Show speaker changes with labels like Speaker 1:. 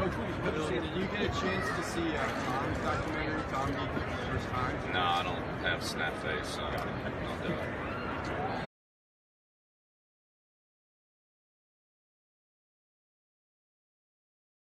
Speaker 1: Did you get a chance to see Tom's documentary, Tom Geek, for the first time?
Speaker 2: No, I don't have snap face, so I'll do it.